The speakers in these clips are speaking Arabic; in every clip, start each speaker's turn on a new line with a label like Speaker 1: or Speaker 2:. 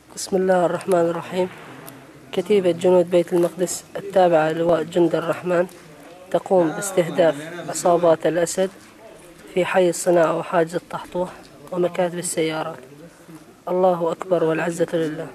Speaker 1: بسم الله الرحمن الرحيم. كتيبة جنود بيت المقدس التابعة لواء جند الرحمن تقوم باستهداف عصابات الأسد في حي الصناعة وحاجز الطحطوح ومكاتب السيارات. الله أكبر والعزة لله.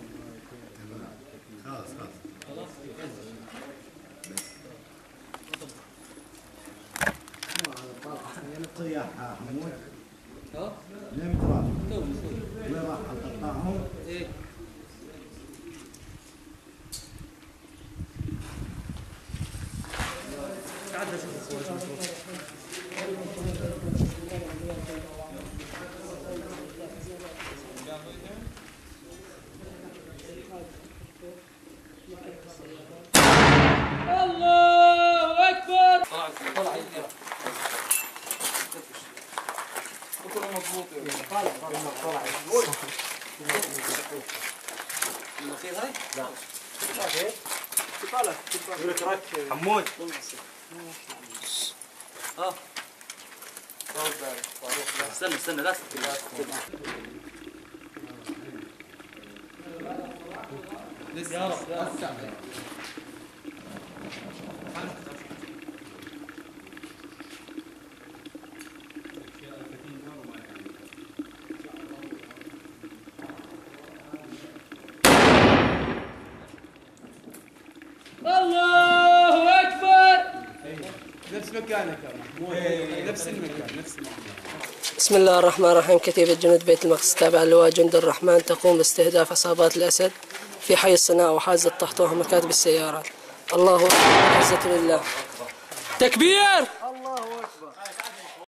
Speaker 2: الله أكبر. كله مضبوط. الأخير هاي؟ لا.
Speaker 3: حمود.
Speaker 2: استنى لا لسه الله أكبر. نفس مكانك يا محمود. نفس المكان.
Speaker 1: بسم الله الرحمن الرحيم. كتيبة جنود بيت المقدس التابعة لواء جند الرحمن تقوم باستهداف عصابات الأسد في حي الصناعة وحاجز الطحطوح ومكاتب السيارات. الله أكبر والعزة لله.
Speaker 2: تكبير.